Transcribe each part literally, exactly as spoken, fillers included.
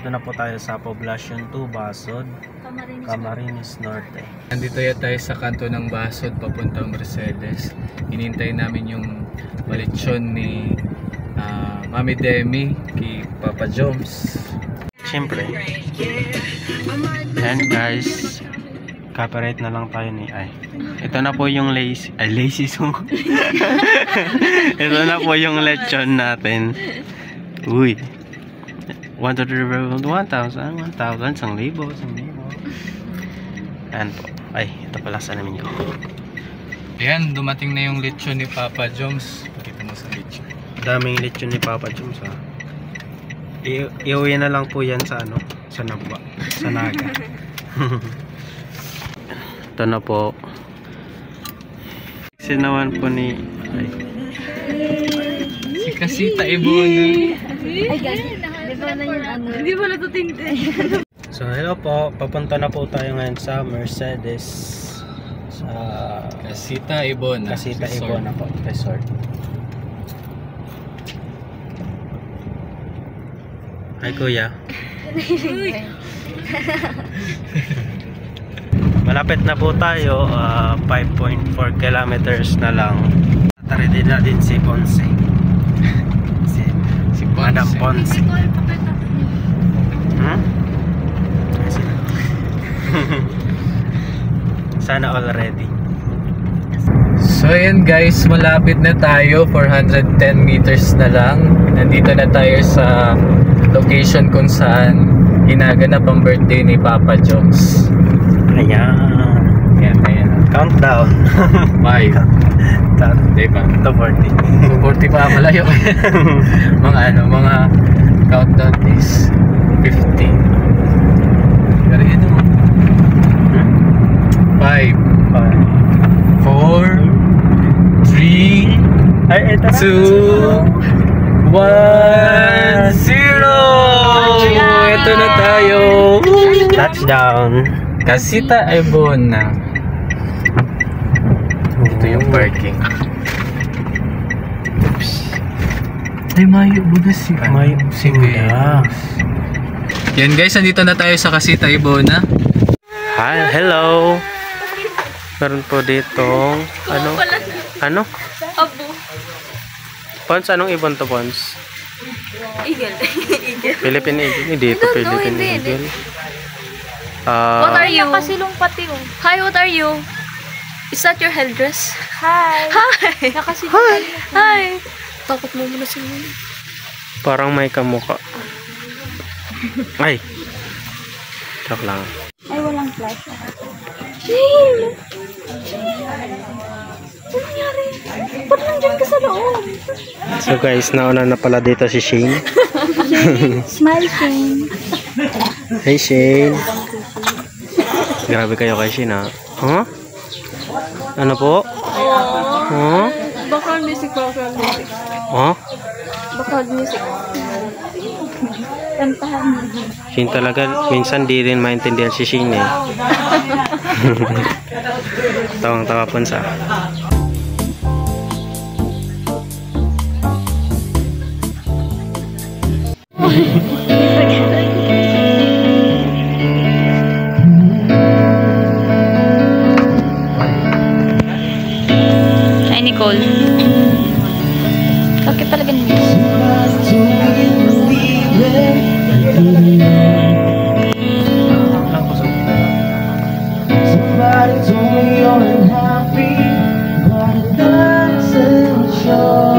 Nandito na po tayo sa Poblacion two, Basod, Camarines, Camarines Norte. Nandito ya tayo sa kanto ng Basod papuntang Mercedes. Hinintay namin yung malitsyon ni uh, Mami Demi kay Papa Joms. Siyempre. And guys, copyright na lang tayo ni ay. Ito na po yung lazy, ay lazy song. Ito na po yung lechon natin. Uy. one to three, one thousand, one thousand, isang libo, isang libo. Ayan po. Ay, ito pala sa namin ko. Ayan, dumating na yung lechon ni Papa Joms. Pakita mo sa lechon. Daming lechon ni Papa Joms ha. I iuwi na lang po yan sa ano, sa Nagba, sa Naga. Ito na po. Sinawan po ni ay. Si Kasita Ibona. Ay guys, di ba na yun ano? Hindi ba natutinte? So hello po, papunta na po tayo ngayon sa Mercedes. Sa Kasita Ibona. Kasita Resort. Ibona po, resort. Hi kuya. Malapit na po tayo, uh, five point four kilometers na lang. Tari din natin si Ponce. Si, Si Madam Ponce. Hmm? Sana all ready. So ayan guys, malapit na tayo, four hundred ten meters na lang. Nandito na tayo sa location kung saan ginaganap ang birthday ni Papa Joms. Ayan. Ayan, ayan. Countdown. five. Count. Diba? To forty. So forty pa, malayo. Mga ano, mga countdown is fifty. Pero yun o. five. four. three. Ay, ito na. two. one. zero. Ito na tayo. Touchdown. Kasita Ibona. Ito yung parking. Oops. Ay, mayo budas si Mayo singga. Yan guys, nandito na tayo sa Kasita Ibona. Hi, hello. Meron po ditong ano? Ano? Abo. Pons, anong ibon to, Pons? Eagle. Eagle. Philippine Eagle. Hindi ito No, no, Philippine hindi, Eagle. Ah, What are you? Nakasiling pati oh. Hi, what are you? Is that your headdress? Hi. Hi. Nakasiling. Hi. Hi. Takot mo muna sa muna. parang may kamukha. Ay. Joke lang. Ay, walang flash. Shane! Ano nangyari? Ba't nandiyan ka sa loob? So guys, nauna na pala dito si Shane. Smile, Shane. Hey Shane. Grabe kayo kay Shane ha. Huh? Ano po? Huh? Background music, background music. Huh? Background music. Kantahan mo. Shane talaga, minsan di rin maintindihan si Shane eh. Tawang-tawa po sa. Hi, Nicole. Bakit talaga niya? Somebody told me you're unhappy, but it doesn't show.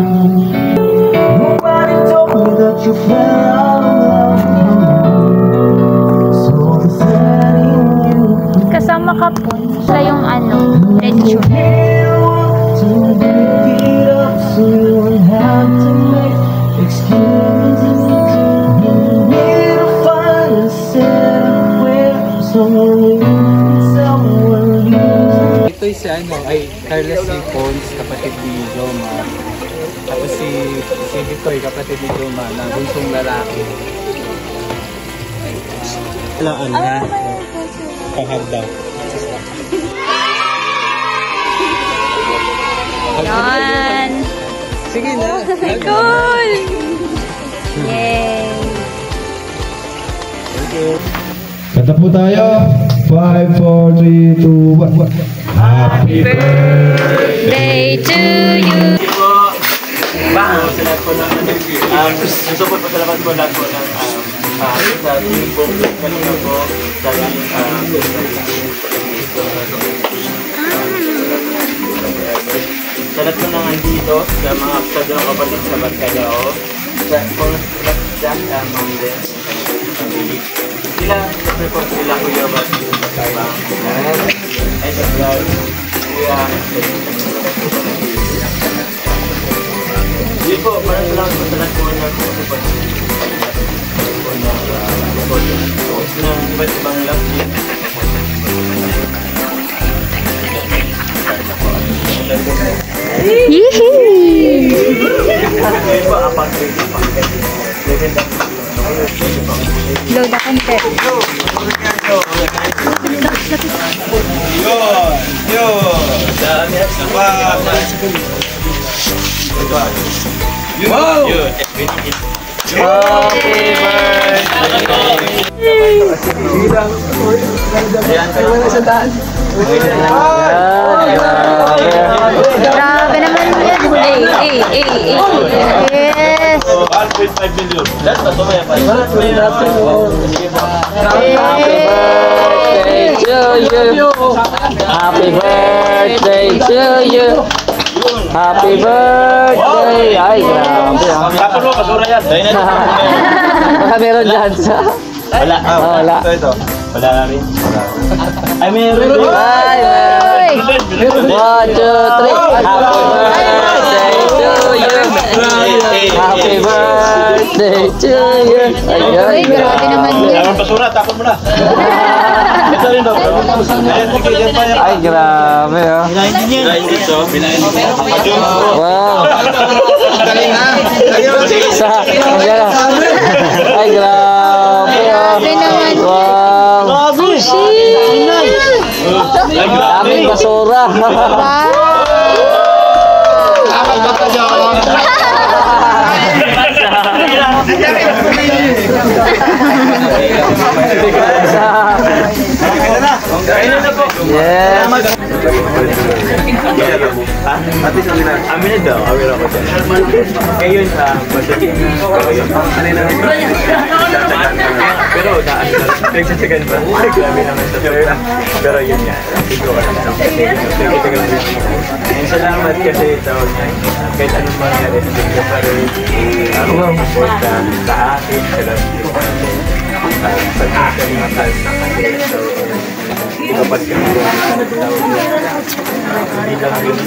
Nobody told me that you fell out of love. So the setting you Kasama ka po. Siya yung ano, red tune. to make it up, so you won't have to make excuses. You need to find a set where someone someone you. Ito si ano, ay Carlos C. Pons, kapatid ni Joma. Tapos si si Victoy, kapatid ni Joma, na bunsong lalaki. Wala ano na. Kahag daw. Yan. Sige na. Nicole! Yay! Kanta po tayo. five, four, three, two, one. Happy Day to you. Bang! Salamat po ng um, gusto po pasalamat po lahat po ng um, uh, sa team po, kanina po, sa um, sa lahat po ng andito, sa mga kasadang kapatid sa Barcadao, sa kung Jack among them, sila, siyempre po sila Kuya Bas, ay sa vlog, Kuya, hindi po, parang lang po sa lahat po na po po po na po na iba't ibang lang din. Yee! Hindi po, apat rin po. Load the content. Yun! Yun! Dami at sapa! Wow! Happy Grabe naman yan. Ay, ay, ay, ay. Yes. one point five million. That's the way I Happy birthday to you. Happy birthday. Ay, grabe. Tapos mo, basura yan. Baka meron dyan sa... Wala. Ah, wala. Ito, ito. Wala na rin. Ay, meron. Ay, ay. One, two, three. Happy birthday to you. Happy birthday to you. Ay, grabe naman yun. Ang basura, tapon mo na. Ito rin daw. Ay, grabe oh. Pinahin dito. Pinahin dito. Wow. Sa, ayan. Ay, grabe oh. Wow. Daming basura. Yes. Amin na daw. Amin ako dyan. Ngayon, pero daan na. Nagsasagan ba? Grabe naman sa pero. Pero yun nga. Salamat kasi ito. Kahit anong mangyari sa tingin pa rin. Ang important sa akin. Sa aking matas na kanila. Dapat kami hindi lang yung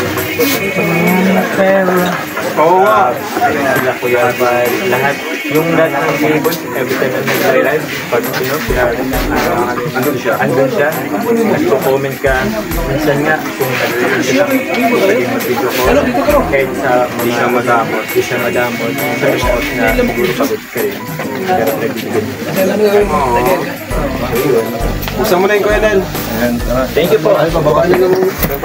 oo nga sila Kuya Albay lahat yung lahat ng neighbors every time na nag-live pag sino sila andun siya andun siya nagpo-comment ka minsan nga kung nag-live sila pwedeng mag-video call kahit sa hindi siya madamot hindi siya madamot sa remote na siguro pagod ka rin pero nag-video buksan mo na yung Kuya Del. Thank you po. Ay, bababa niyo naman.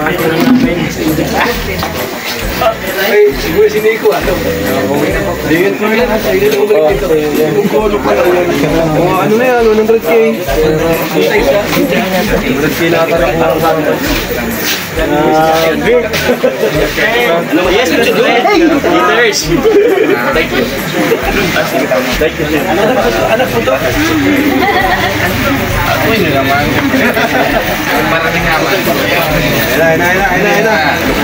Ay, siguro si Nico, ano? Dingin ko yan. Dingin ko lang dito. Yung kono pa lang yan. Ano na yan? one hundred K. one hundred K na ata lang kung saan. Vic. Yes, let's do it. Leaders. Thank you. Thank you. Anak po to? Ako yun naman. Maraming naman. Ina, ina, ina, ina, ina.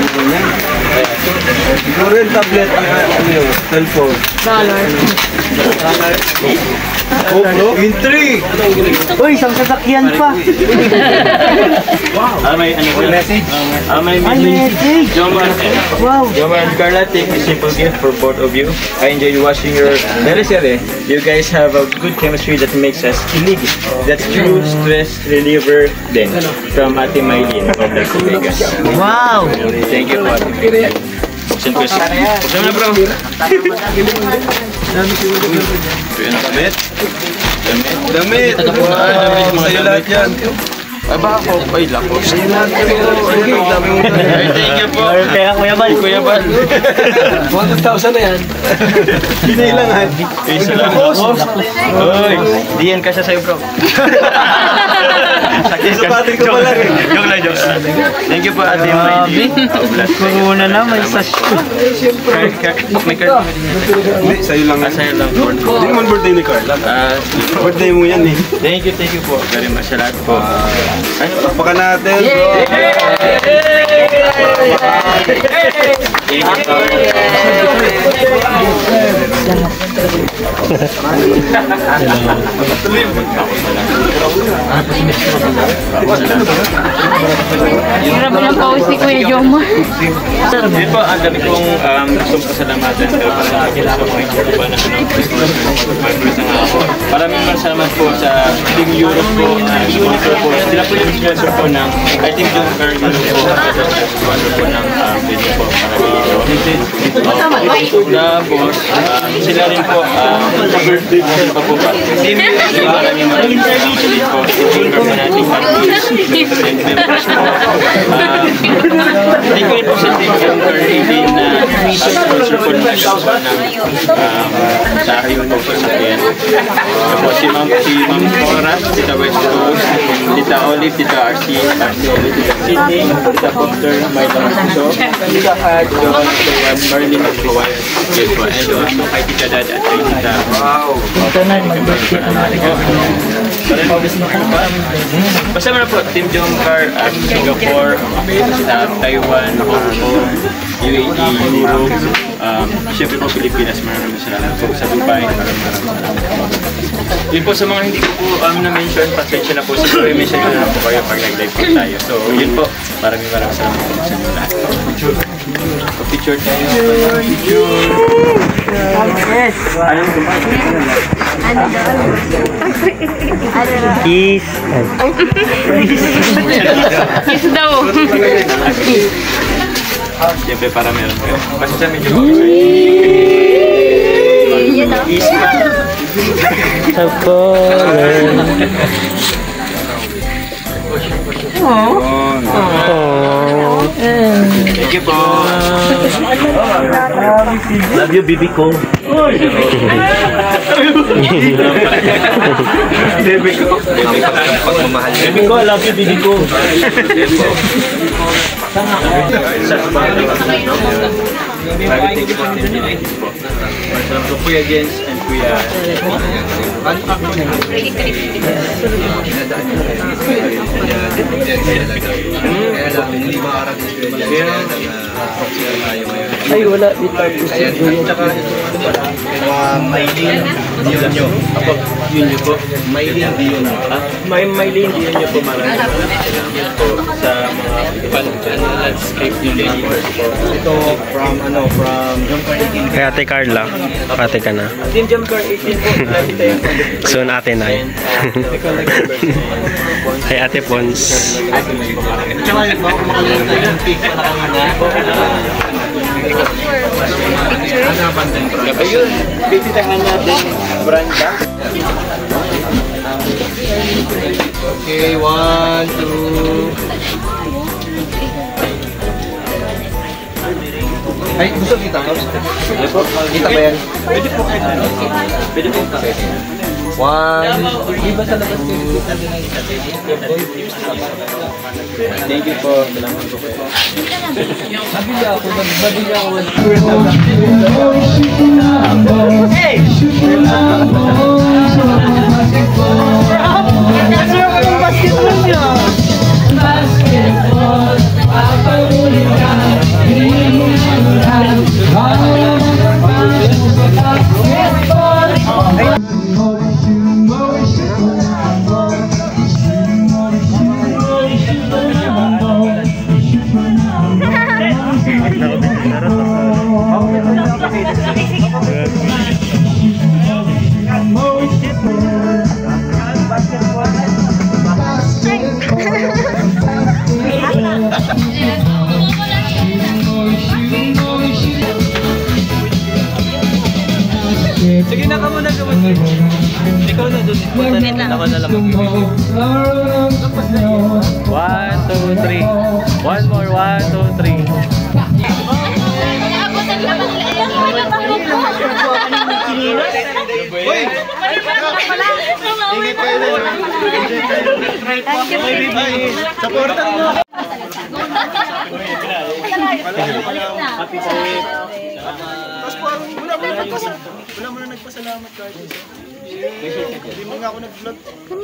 Siguro yung tablet, ano yun, cellphone. Dollar. Dollar. Oh, bro. In three. Uy, isang sasakyan pa. Wow. Ah, may ano ko message? Ah, may message. Joman. Wow. Joman and Carla, take a simple gift for both of you. I enjoyed watching your teleserye. You guys have a good chemistry that makes us kilig. That's true stress reliever then from Ate Maylin of Las Vegas. Wow. Thank you, Ate Maylin. Siyempre, siyempre na bro. Ito yung nakabit. Damit. Damit. Damit. Sa'yo lahat yan. Ay, baka po. Ay, lakos. Thank you po. Pera Kuya Bal. Kuya Bal. one thousand na yan. Hindi lang ha. Isa lang. Uy, di yan kasya sa'yo bro. Sapatin ko pala. Joke lang, joke lang. Thank you po ate. Corona na, may sasyo. May card. Hindi, sa'yo lang. Ah, sa'yo lang. Hindi naman birthday ni Carla. Birthday mo yan eh. Thank you, thank you po. Very much. Salamat po. Ay, pakpakan natin bro. Grabe ng pawis ni Kuya Jomar. Hindi po, ang dami kong um, gustong pasalamatan pero parang nakikita ko yung po na maraming maraming po sa Team Europe po, uh, sponsor po. Sila po yung sponsor po ng, I think yung Carl Europe po, sponsor po ng uh, video po para video. Tapos, uh, sila rin po, uh, sa birthday po po pa. Team Europe, maraming maraming salamat po. Team Europe natin and members po. Hindi ko rin po sa Team Europe din na sponsor po ng sponsor ng sa akin po po sa akin. Tapos si Ma'am si Ma'am Cora, Tita West Coast, Tita Olive, Tita R C, R C Olive, Tita Sydney, Tita Potter, Maida Marciso, Tita Had, Johan, Johan, Marlene, and Johan, and also kay Tita Dad at kay Tita. Wow! Ito na, basta mo na po, Team Jomcar at Singapore, sa Taiwan, Hong Kong, U A E, Europe, um, syempre po Pilipinas, maraming salamat po sa Dubai, maraming maraming salamat po. Yun po sa mga hindi ko po um, na-mention, pasensya na po sa story, mention nyo na po kayo pag nag-live po tayo. So yun po, maraming maraming salamat po sa inyo lahat. Picture tayo. Picture! Yes! Ano mo kumain? Ano daw? Kiss! Kiss daw. Siyempre para meron kayo. Basta sa medyo Yun o. easy lang. Sabolan. Oh. Thank you po. Love you, baby ko. Baby ko. Pagmamahal. Baby ko, I love you, baby ko. Thank you po. Salamat po Kuya Jens and Kuya Ay, wala. Dito. Maylin Dion nyo. Apo, yun nyo po. Maylin Dion nyo. May Maylin Dion nyo po maraming salamat po sa mga landscape nyo neighbors po. Ito from ano, from Jomcar eighteen. Kay Ate Carla, ate ka na. Team Jomcar eighteen po. Soon ate na. Kay Ate Pons. Ayun, bibitahan natin Branda. Okay, one, two. Ay, gusto kita ka? Kita ba yan? Pwede po kayo. Pwede po kayo. One. Thank you po. Salamat po kayo. Nabili ako. Nabili ako. Hey! Kasi ako ng basketball niya. Basketball. Papahuli ka. Sige na ka muna gawin. Ikaw na doon. Wait lang. Ako na lang mag-ibig. One, two, three. One more, one, two, three. Supportan mo. Tapos parang wala mo na nagpasalamat. Wala mo na nagpasalamat kahit isa. Hindi mo nga ako nag-vlog.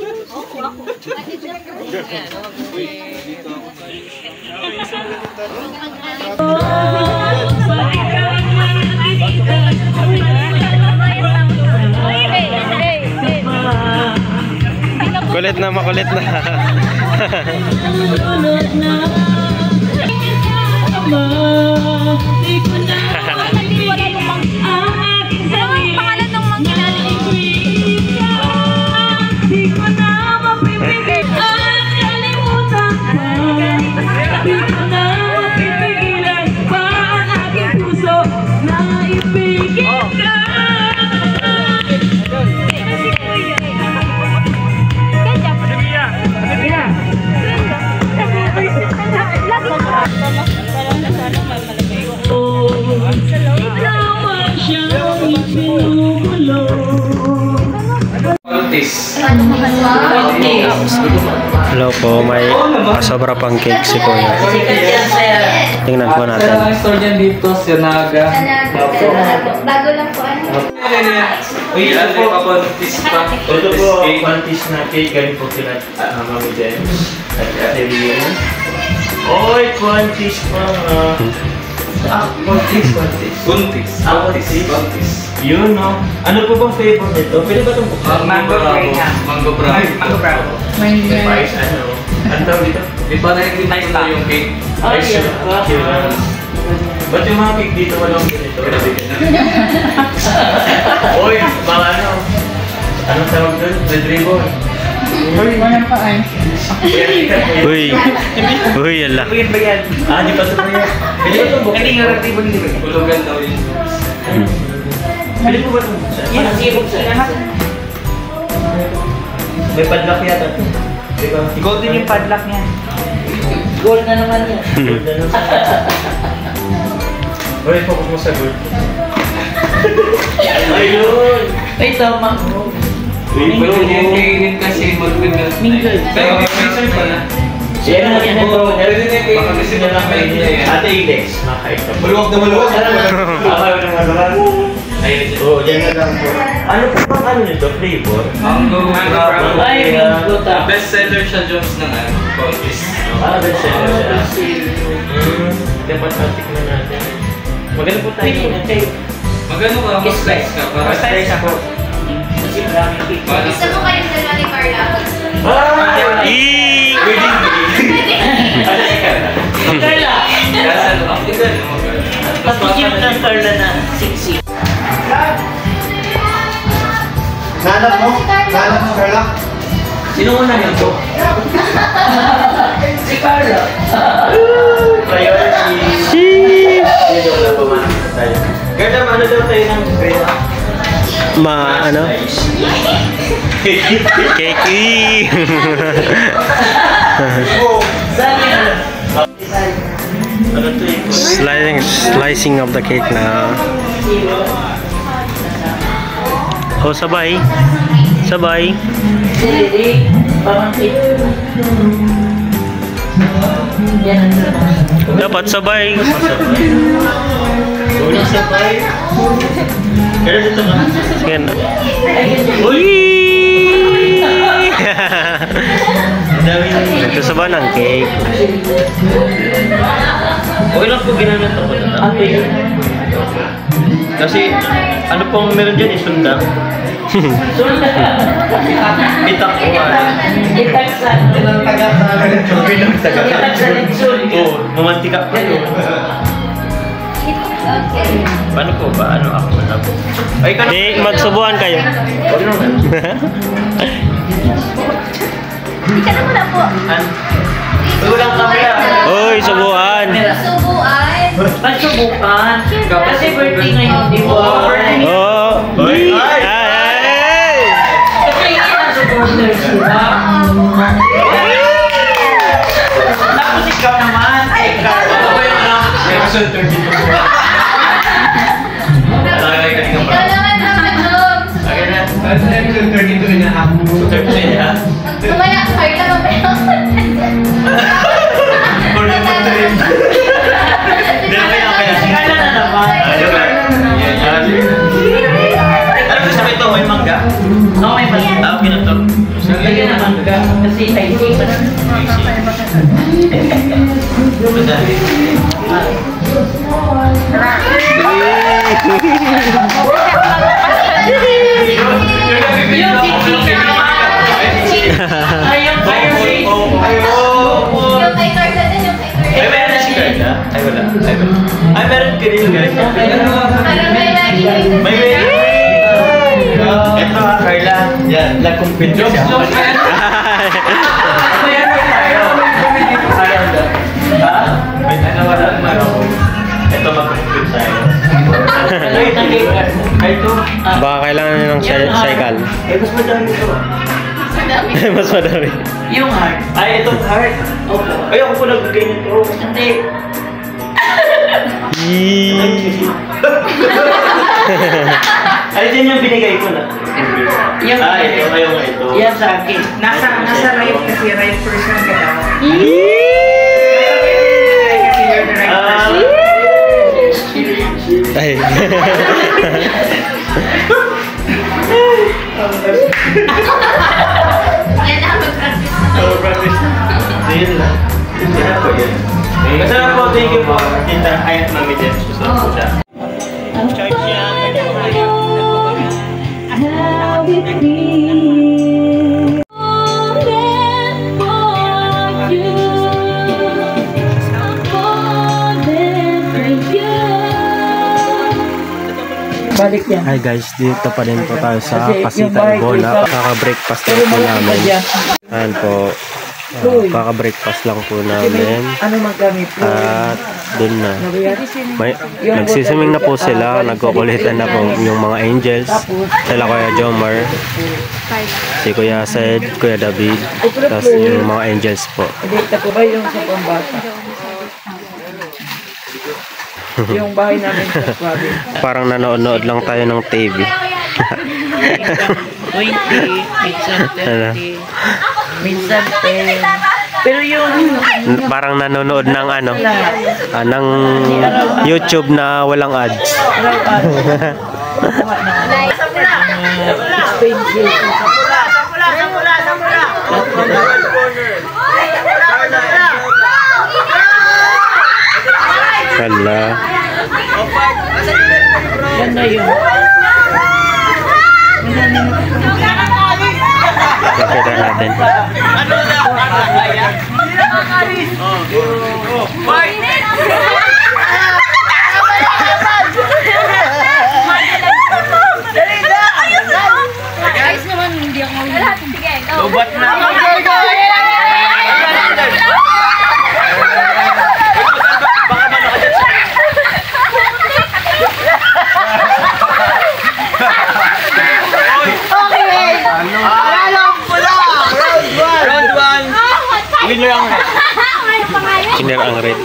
Kulit na, makulit na. Hello po, may sobra pang cake si Kuya. Tingnan po natin. Saan ang store dyan dito? Sinaga. Bago lang po ano. Uy, ano po kapontis pa? Ito po, pantis na cake. Galing po sila Mami James. At Ate Ria. Oy, pantis pa nga. Ah, kontis, kontis. Kuntis. Ah, kontis. Kontis. Yun, no? Ano po bang flavor nito? Pwede ba itong buksan? Mango brown. Mango brown. Mango brown. Spice, ano? Ano tawag dito? Di ba na-invite na yung cake? Ay, sure. Sure. Ba't yung mga cake dito walang ganito? Oy, mga ano? Anong tawag doon? Red ribbon. Uy, manang pa ay. Uy, uy, ala. Ah, di pa ito po yan. Pwede ba itong buksan? Hindi nga red ribbon, hindi ba? Tulugan daw yun. Pwede po ba itong buksan? Parang hindi buksan. May padlock yata ito. Di ba? Gold din yung padlock niya. Gold na naman yan. Gold na lang. Oy, focus mo sa gold. Ayun! Ay, tama. Uy, Pero yung kainin kasi mag-winner. Mingle. Pero mingle pala. Yan ang yan po. Baka kasi na lang kayo niya yan. Ate Ilex, makakait ka po. Maluwag na maluwag. Ayaw na maluwag. Ayun. Oo, yan na lang po. Ano po bang ano nito? Flavor? Mango brown. Ay, mango ta. Best seller siya Jones ng ano, Contis. Ah, best seller siya. Hmm, dapat natikman natin. Maganda po tayo. Magano ka? Mag-slice ka. Para Slice ako. Kasi maraming cake. Gusto mo kayong dalawa ni Carla? Ah! Eee! Pwede. Ano si Carla? Carla! Nasa loob. Patikip ng Carla na sexy. Nanap mo? Nanap mo, Carla? Sino muna nito? Si Carla. Priority. Sheesh! Dito wala pa man tayo. Ganda, ano daw tayo ng grela? Ma, ano? Cakey! Ano to eh? Slicing, slicing of the cake na. Oh, sabay. Sabay. Dapat sabay. Ulo sabay. Kaya dito ka. Sige na. Uy! Ang dami yung... Nagsasabaw ng cake. Okay lang po ginamit ako na natin. Kasi ano pong meron dyan is sundang. Itak ko ano. Itak sa... Bilang taga. Oo, mamantika pa yun. Okay. Paano po ba? Ano ako na po? Ay, kan- Di, magsubuan kayo. Huwag naman. Ika na muna po. An- Uy, walang camera. Uy, subuan. Subuan. Pagsubukan. Kasi birthday ngayon, di ba? Oh, Uy, thirty-two. Ikaw naman naman, Joms. Akin na. thirty-two and a half. thirty-two and a half. Mamaya, Carla, mamaya. Hindi na kaya kaya. Kaya na naman. Ano gusto mo ito? May mangga? Oo, may mali. Ah, okay na to. Lagyan na mangga. Kasi tayo pa na. Madami. Yung chichika. Ayaw pa yung Yung kay Carla din, yung kay Carla. Ay, meron na si Carla? Ay, wala. Ay, wala. Ay, meron ka rin guys. Parang may lagi kayo. May may. Ito ha, Carla. Yan, nag-compete siya. Ayan mo tayo. Ha? May nanawalan naman ako. Ito, mag-compete tayo. Ay, ito. Baka kailangan nyo ng cycle. Eh, mas madami ito. Mas madami. yung heart. Ay, itong heart. Opo. Ay, ako po nagbigay nito. Hindi. Ay, din yung binigay ko na. Yung Ah, ito, kayo nga ito. yan sa akin. Nasa, nasa right kasi right person ka daw. Kasi you're the right Ah, person. Ay. Yan na, mag-practice. so, practice. So, yun lang. Masarap po yun. Masarap po, thank you po. Tinta, ay, Mami Jen. Masarap po siya. Balik yan. Hi guys, dito pa rin po tayo sa Kasi yung Casita bahay ko Ebola. ikaw- Kaka-breakfast lang Pero po mali namin. dyan. Ayan po. Uy. Uh, Kaka-breakfast lang po Kasi namin. may- ano magamit po? At dun na. Nabiyan. May, nagsisiming na po sila. Nagkukulitan na po yung mga angels. Sila Kuya Jomar, si Kuya Sed, Kuya David. Tapos yung mga angels po. Hindi, tapo ba yung sa pambata? Yung bahay namin sa province. Parang nanonood lang tayo ng T V. twenty, minsan Ano? thirty, minsan ten. Pero yung Parang nanonood ng ano, ah, ng YouTube na walang ads. araw-araw. Hala. Yan na yun. Nakita natin. Guys naman, hindi ako lahat. Sige, go. Lubat na. Round one. Winner ang red. Winner ang red.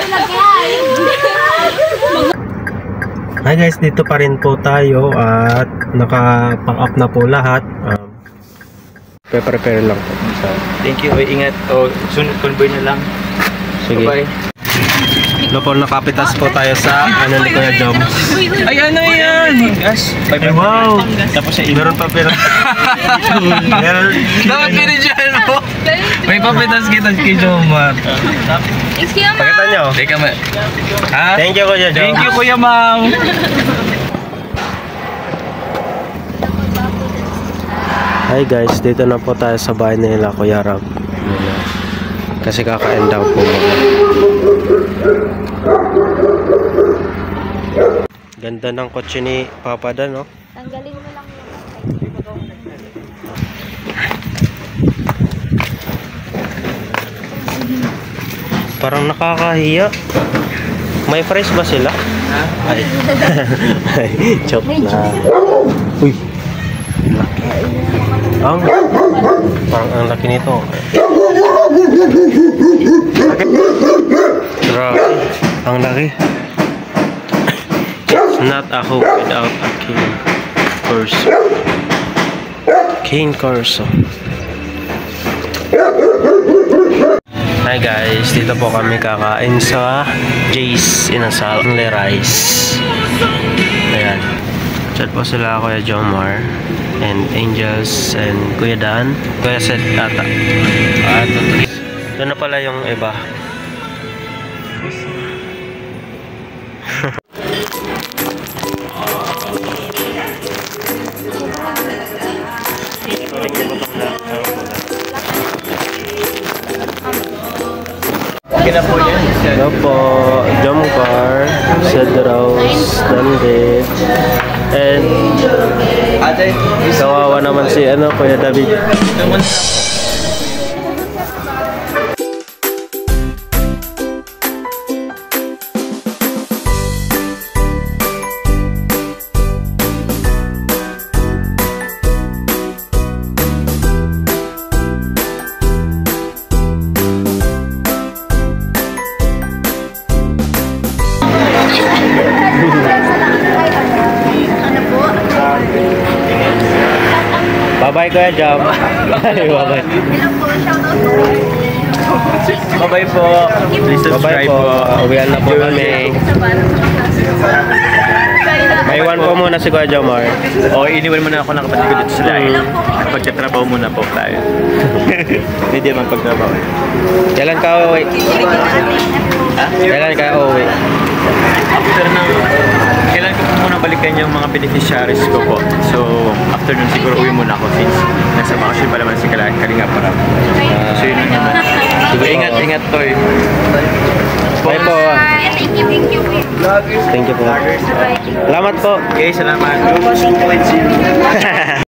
Hi guys, dito pa rin po tayo at naka-pack up na po lahat. Um, Pre-prepare lang po. So, Thank you. Oy, ingat. O, sunod convoy na lang. sige. Bye. No po, nakapitas po tayo sa ano ni Kuya Jom. Ay, ano yan? Gas. Ay, wow! Tapos sa ino. Meron pa pero. Meron. Dapat pinidyan mo. May papitas kita kay Jomar. Excuse me. Pakita nyo. Teka ma. Ha? Thank you Kuya Jom. Thank you, Kuya Ma'am. Hi guys, dito na po tayo sa bahay nila Kuya Rab. Kasi kakain daw po mga. Ganda ng kotse ni Papa Dan, no? Tanggalin mo lang yung Parang nakakahiya. May price ba sila? Ha? Ay. Ay, joke na. Uy. Laki. Ang parang ang laki nito. Laki. Grabe. Ang laki. Not a hope without a cane corso. Cane corso. Hi guys, dito po kami kakain sa Jay's Inasal Only Rice. Ayan. Chat po sila Kuya Jomar and Angels and Kuya Dan. Kuya Seth ata. At doon na pala yung iba. Okay na po yan. Hello po, Jomcar, Cedros, Dande, and Ate, kawawa naman si ano, Kuya David. Bye-bye Kuya Jom. Bye-bye. bye-bye po. Please subscribe Bye-bye po. po. Uwian na po kami. May iwan po muna si Kuya Jomar. O, iniwan muna ako ng kapatid ko dito sa lahat. Pagkatrabaho muna po tayo. Hindi naman pagtrabaho. Kailan ka uwi? Kailan ka uwi? After ng... Kailan ko po muna balikan yung mga beneficiaries ko po. So, after nun siguro uwi muna ako since nasa bakasyon pa naman si Kalinga para. So, yun lang naman. Sige, ingat, ingat to eh. Bye po. Thank you, thank you. Thank you po. Salamat po. Okay, salamat.